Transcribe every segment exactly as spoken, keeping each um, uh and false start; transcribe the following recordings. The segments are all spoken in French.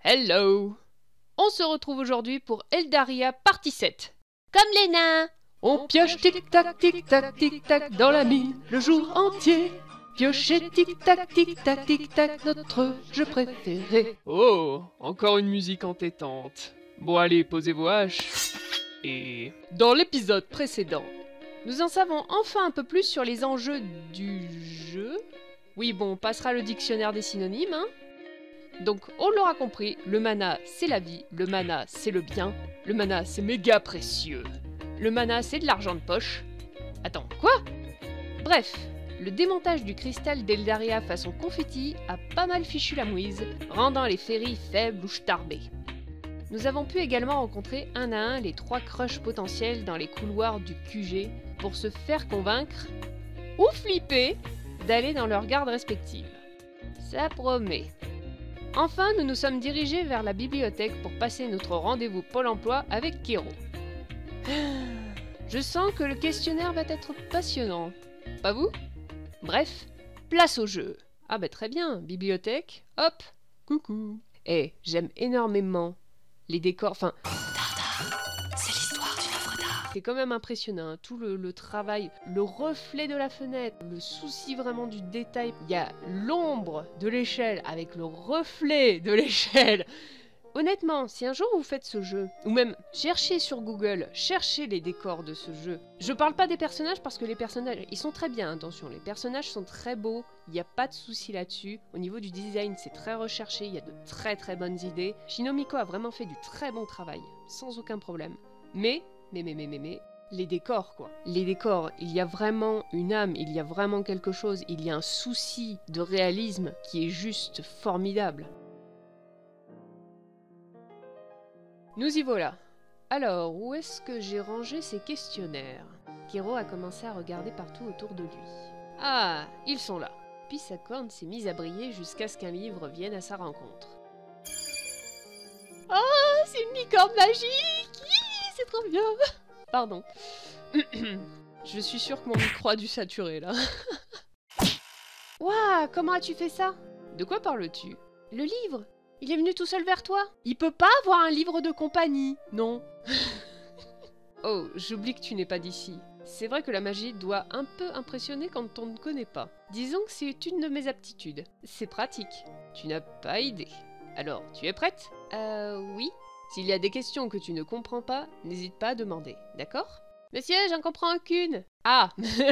Hello! On se retrouve aujourd'hui pour Eldaria partie sept. Comme les nains! On pioche tic-tac, tic-tac, tic-tac dans la mine le jour entier. Piocher tic-tac, tic-tac, tic-tac, notre jeu préféré. Oh, encore une musique entêtante. Bon allez, posez vos haches. Et... Dans l'épisode précédent, nous en savons enfin un peu plus sur les enjeux du jeu. Oui bon, on passera le dictionnaire des synonymes, hein. Donc on l'aura compris, le mana c'est la vie, le mana c'est le bien, le mana c'est méga précieux. Le mana c'est de l'argent de poche. Attends, quoi? Bref, le démontage du cristal d'Eldaria façon confetti a pas mal fichu la mouise, rendant les ferries faibles ou starbées. Nous avons pu également rencontrer un à un les trois crushs potentiels dans les couloirs du Q G pour se faire convaincre, ou flipper, d'aller dans leurs gardes respectives. Ça promet. Enfin, nous nous sommes dirigés vers la bibliothèque pour passer notre rendez-vous Pôle emploi avec Kero. Je sens que le questionnaire va être passionnant. Pas vous? Bref, place au jeu. Ah bah très bien, bibliothèque, hop, coucou. Eh, j'aime énormément les décors, enfin... C'est l'histoire d'une œuvre d'art. C'est quand même impressionnant, hein. Tout le, le travail, le reflet de la fenêtre, le souci vraiment du détail. Il y a l'ombre de l'échelle avec le reflet de l'échelle. Honnêtement, si un jour vous faites ce jeu, ou même cherchez sur Google, cherchez les décors de ce jeu. Je parle pas des personnages parce que les personnages, ils sont très bien, attention, les personnages sont très beaux, il n'y a pas de souci là-dessus. Au niveau du design, c'est très recherché, il y a de très très bonnes idées. Shinomiko a vraiment fait du très bon travail, sans aucun problème. Mais, mais, mais, mais, mais, mais, les décors quoi. Les décors, il y a vraiment une âme, il y a vraiment quelque chose, il y a un souci de réalisme qui est juste formidable. Nous y voilà. Alors, où est-ce que j'ai rangé ces questionnaires? Kero a commencé à regarder partout autour de lui. Ah, ils sont là. Puis sa corne s'est mise à briller jusqu'à ce qu'un livre vienne à sa rencontre. Oh, c'est une licorne magique! C'est trop bien! Pardon. Je suis sûre que mon micro a dû saturer, là. Waouh, comment as-tu fait ça? De quoi parles-tu? Le livre? Il est venu tout seul vers toi? Il peut pas avoir un livre de compagnie, non? Oh, j'oublie que tu n'es pas d'ici. C'est vrai que la magie doit un peu impressionner quand on ne connaît pas. Disons que c'est une de mes aptitudes. C'est pratique. Tu n'as pas idée. Alors, tu es prête? Euh, oui. S'il y a des questions que tu ne comprends pas, n'hésite pas à demander, d'accord? Monsieur, j'en comprends aucune. Ah.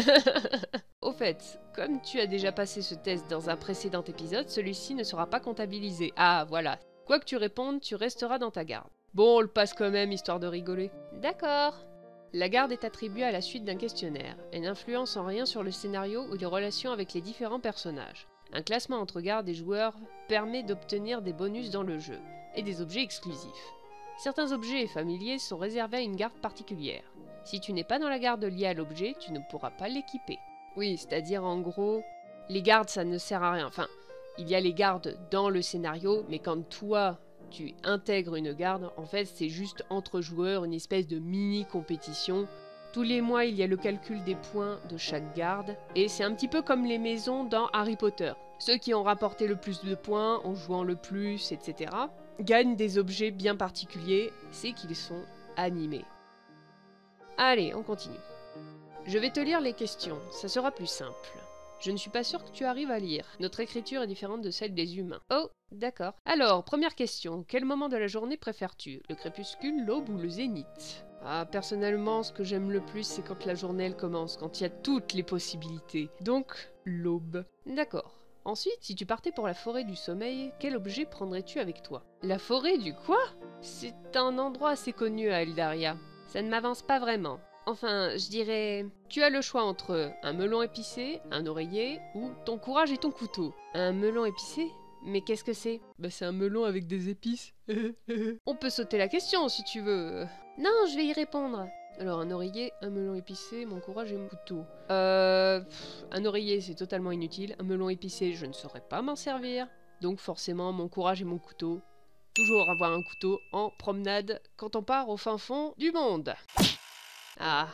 Au fait, comme tu as déjà passé ce test dans un précédent épisode, celui-ci ne sera pas comptabilisé. Ah, voilà. Quoi que tu répondes, tu resteras dans ta garde. Bon, on le passe quand même, histoire de rigoler. D'accord. La garde est attribuée à la suite d'un questionnaire. Elle n'influence en rien sur le scénario ou les relations avec les différents personnages. Un classement entre gardes et joueurs permet d'obtenir des bonus dans le jeu, et des objets exclusifs. Certains objets familiers sont réservés à une garde particulière. Si tu n'es pas dans la garde liée à l'objet, tu ne pourras pas l'équiper. Oui, c'est-à-dire en gros, les gardes ça ne sert à rien. Enfin, il y a les gardes dans le scénario, mais quand toi tu intègres une garde, en fait c'est juste entre joueurs, une espèce de mini-compétition. Tous les mois il y a le calcul des points de chaque garde, et c'est un petit peu comme les maisons dans Harry Potter. Ceux qui ont rapporté le plus de points, en jouant le plus, et cetera, gagnent des objets bien particuliers, c'est qu'ils sont animés. Allez, on continue. Je vais te lire les questions, ça sera plus simple. Je ne suis pas sûre que tu arrives à lire. Notre écriture est différente de celle des humains. Oh, d'accord. Alors, première question. Quel moment de la journée préfères-tu? Le crépuscule, l'aube ou le zénith? Ah, personnellement, ce que j'aime le plus, c'est quand la journée, elle commence, quand il y a toutes les possibilités. Donc, l'aube. D'accord. Ensuite, si tu partais pour la forêt du sommeil, quel objet prendrais-tu avec toi? La forêt du quoi? C'est un endroit assez connu à Eldaria. Ça ne m'avance pas vraiment. Enfin, je dirais... Tu as le choix entre un melon épicé, un oreiller, ou ton courage et ton couteau. Un melon épicé? Mais qu'est-ce que c'est? Bah c'est un melon avec des épices. On peut sauter la question si tu veux. Non, je vais y répondre. Alors un oreiller, un melon épicé, mon courage et mon couteau. Euh... Pff, un oreiller c'est totalement inutile. Un melon épicé, je ne saurais pas m'en servir. Donc forcément, mon courage et mon couteau. Toujours avoir un couteau en promenade quand on part au fin fond du monde. Ah ah!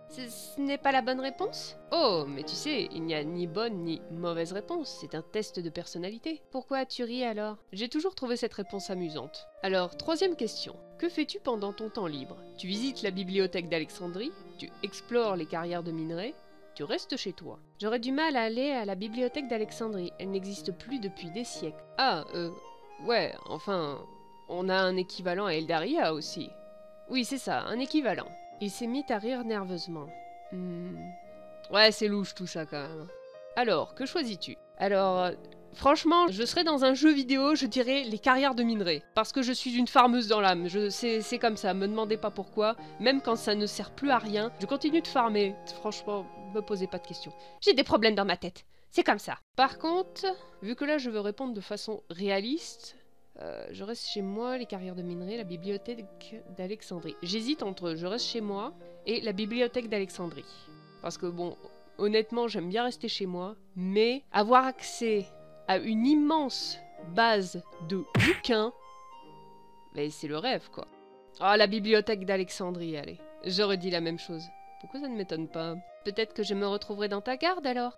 Ce ce n'est pas la bonne réponse? Oh, mais tu sais, il n'y a ni bonne ni mauvaise réponse, c'est un test de personnalité. Pourquoi tu ris alors? J'ai toujours trouvé cette réponse amusante. Alors, troisième question. Que fais-tu pendant ton temps libre? Tu visites la bibliothèque d'Alexandrie? Tu explores les carrières de minerais? Tu restes chez toi? J'aurais du mal à aller à la bibliothèque d'Alexandrie, elle n'existe plus depuis des siècles. Ah, euh... ouais, enfin... On a un équivalent à Eldaria aussi. Oui, c'est ça, un équivalent. Il s'est mis à rire nerveusement. Hmm. Ouais, c'est louche tout ça quand même. Alors, que choisis-tu? Alors, euh, franchement, je serais dans un jeu vidéo, je dirais les carrières de minerais. Parce que je suis une farmeuse dans l'âme, c'est comme ça, me demandez pas pourquoi. Même quand ça ne sert plus à rien, je continue de farmer. Franchement, me posez pas de questions. J'ai des problèmes dans ma tête, c'est comme ça. Par contre, vu que là je veux répondre de façon réaliste... Euh, je reste chez moi, les carrières de minerais, la bibliothèque d'Alexandrie. J'hésite entre je reste chez moi et la bibliothèque d'Alexandrie. Parce que bon, honnêtement, j'aime bien rester chez moi, mais avoir accès à une immense base de bouquins, mais c'est le rêve quoi. Ah, la bibliothèque d'Alexandrie, allez. J'aurais dit la même chose. Pourquoi ça ne m'étonne pas? Peut-être que je me retrouverai dans ta garde alors?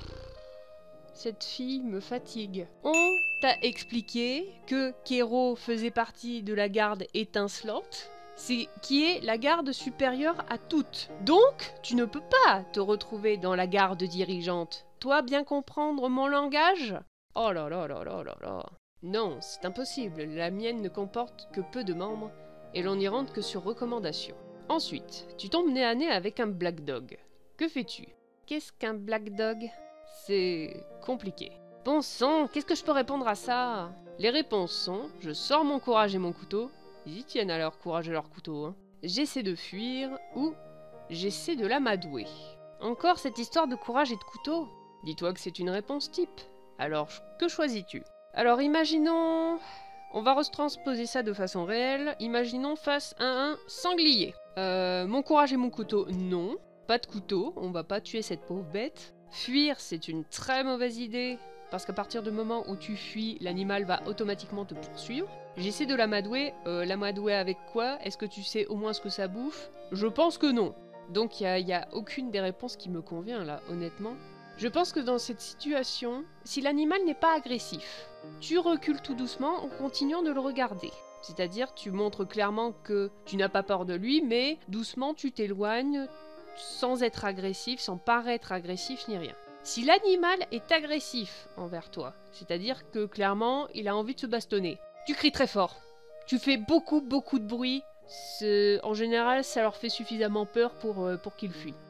Cette fille me fatigue. On t'a expliqué que Kéro faisait partie de la garde étincelante, c'est qui est la garde supérieure à toutes. Donc, tu ne peux pas te retrouver dans la garde dirigeante. Toi, bien comprendre mon langage? Oh là là là là là là. Non, c'est impossible. La mienne ne comporte que peu de membres, et l'on n'y rentre que sur recommandation. Ensuite, tu tombes nez à nez avec un Black Dog. Que fais-tu? Qu'est-ce qu'un Black Dog? C'est compliqué. Bon sang, qu'est-ce que je peux répondre à ça? Les réponses sont, je sors mon courage et mon couteau, ils y tiennent à leur courage et leur couteau, hein. J'essaie de fuir, ou j'essaie de l'amadouer. Encore cette histoire de courage et de couteau? Dis-toi que c'est une réponse type. Alors, que choisis-tu? Alors, imaginons... On va retransposer ça de façon réelle. Imaginons face à un sanglier. Euh, mon courage et mon couteau, non. Pas de couteau, on va pas tuer cette pauvre bête. Fuir, c'est une très mauvaise idée, parce qu'à partir du moment où tu fuis, l'animal va automatiquement te poursuivre. J'essaie de l'amadouer. Euh, l'amadouer avec quoi? Est-ce que tu sais au moins ce que ça bouffe? Je pense que non. Donc il n'y a, a aucune des réponses qui me convient là, honnêtement. Je pense que dans cette situation, si l'animal n'est pas agressif, tu recules tout doucement en continuant de le regarder. C'est-à-dire, tu montres clairement que tu n'as pas peur de lui, mais doucement tu t'éloignes, sans être agressif, sans paraître agressif ni rien. Si l'animal est agressif envers toi, c'est-à-dire que clairement il a envie de se bastonner, tu cries très fort, tu fais beaucoup beaucoup de bruit, en général ça leur fait suffisamment peur pour, euh, pour qu'ils fuient.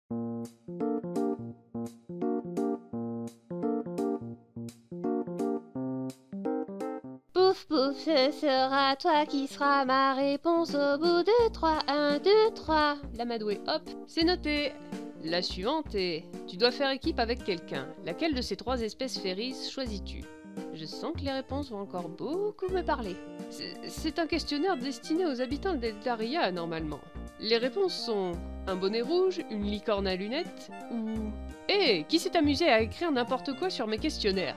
Pouf pouf, ce sera toi qui sera ma réponse au bout de trois. un, deux, trois. L'amadoué, hop, c'est noté. La suivante est... Tu dois faire équipe avec quelqu'un. Laquelle de ces trois espèces fairies choisis-tu? Je sens que les réponses vont encore beaucoup me parler. C'est un questionnaire destiné aux habitants d'Eldaria, normalement. Les réponses sont... Un bonnet rouge, une licorne à lunettes, ou... Hé, hey, qui s'est amusé à écrire n'importe quoi sur mes questionnaires?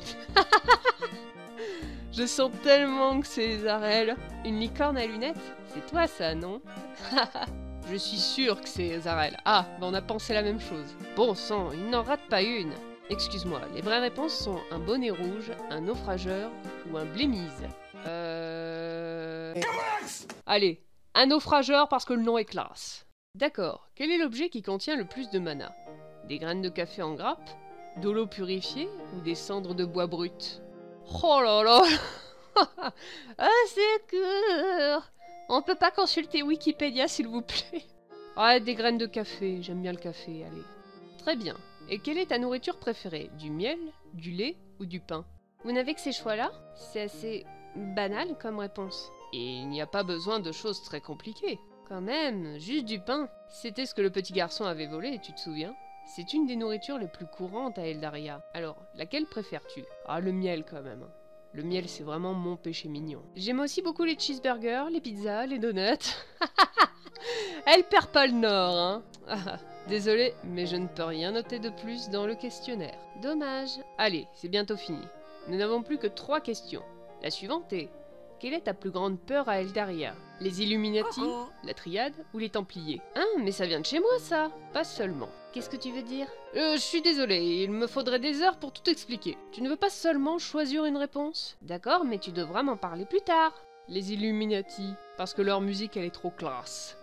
Je sens tellement que c'est Zarel. Une licorne à lunettes? C'est toi ça, non? Je suis sûre que c'est Zarel. Ah, bah on a pensé la même chose. Bon sang, il n'en rate pas une. Excuse-moi, les vraies réponses sont un bonnet rouge, un naufrageur ou un blémise. Euh... Allez, un naufrageur parce que le nom est classe. D'accord, quel est l'objet qui contient le plus de mana? Des graines de café en grappe? De l'eau purifiée ou des cendres de bois brut? Oh là là. Ah, c'est court. On peut pas consulter Wikipédia, s'il vous plaît? Ouais, des graines de café, j'aime bien le café, allez. Très bien. Et quelle est ta nourriture préférée? Du miel, du lait ou du pain? Vous n'avez que ces choix-là? C'est assez banal comme réponse. Et il n'y a pas besoin de choses très compliquées. Quand même, juste du pain. C'était ce que le petit garçon avait volé, tu te souviens? C'est une des nourritures les plus courantes à Eldaria. Alors, laquelle préfères-tu? Ah, le miel quand même. Le miel, c'est vraiment mon péché mignon. J'aime aussi beaucoup les cheeseburgers, les pizzas, les donuts. Elle perd pas le nord, hein. Désolé, mais je ne peux rien noter de plus dans le questionnaire. Dommage. Allez, c'est bientôt fini. Nous n'avons plus que trois questions. La suivante est... Quelle est ta plus grande peur à Eldaria? Les Illuminati, Oh. la Triade ou les Templiers? Hein, mais ça vient de chez moi, ça. Pas seulement. Qu'est-ce que tu veux dire? Euh, je suis désolé, il me faudrait des heures pour tout expliquer. Tu ne veux pas seulement choisir une réponse? D'accord, mais tu devras m'en parler plus tard. Les Illuminati, parce que leur musique, elle est trop classe.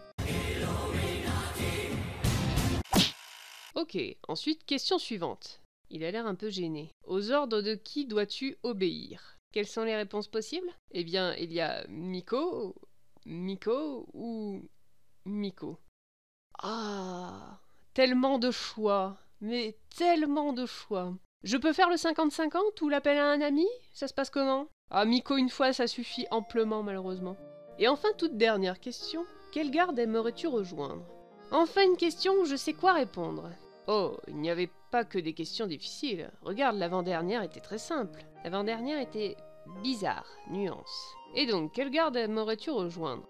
Ok, ensuite, question suivante. Il a l'air un peu gêné. Aux ordres de qui dois-tu obéir? Quelles sont les réponses possibles? Eh bien, il y a Miko, Miko ou Miko. Ah, tellement de choix, mais tellement de choix. Je peux faire le cinquante cinquante ou l'appel à un ami? Ça se passe comment? Ah, Miko une fois, ça suffit amplement malheureusement. Et enfin, toute dernière question. Quelle garde aimerais-tu rejoindre? Enfin une question où je sais quoi répondre. Oh, il n'y avait pas que des questions difficiles. Regarde, l'avant-dernière était très simple. L'avant-dernière était bizarre, nuance. Et donc, quelle garde aimerais-tu rejoindre?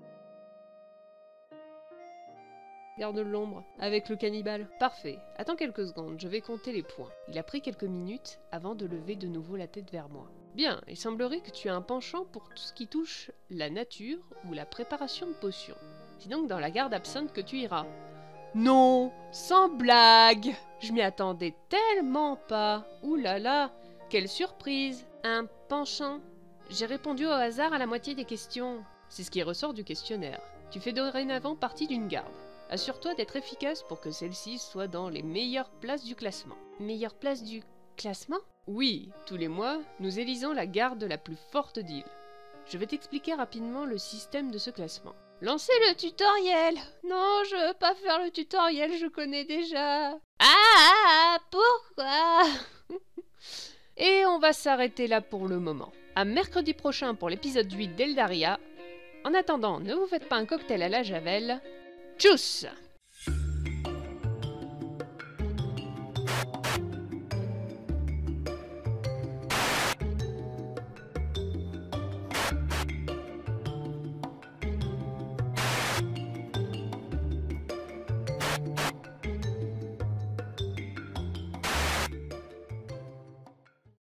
Garde de l'ombre, avec le cannibale. Parfait. Attends quelques secondes, je vais compter les points. Il a pris quelques minutes avant de lever de nouveau la tête vers moi. Bien, il semblerait que tu as un penchant pour tout ce qui touche la nature ou la préparation de potions. C'est donc dans la garde absinthe que tu iras. Non, sans blague. Je m'y attendais tellement pas. Ouh là là, quelle surprise. Un penchant. J'ai répondu au hasard à la moitié des questions. C'est ce qui ressort du questionnaire. Tu fais dorénavant partie d'une garde. Assure-toi d'être efficace pour que celle-ci soit dans les meilleures places du classement. Meilleures places du classement? Oui, tous les mois, nous élisons la garde la plus forte d'île. Je vais t'expliquer rapidement le système de ce classement. Lancez le tutoriel. Non, je veux pas faire le tutoriel, je connais déjà. Ah, pourquoi? Et on va s'arrêter là pour le moment. À mercredi prochain pour l'épisode huit d'Eldaria. En attendant, ne vous faites pas un cocktail à la Javel. Tchuss!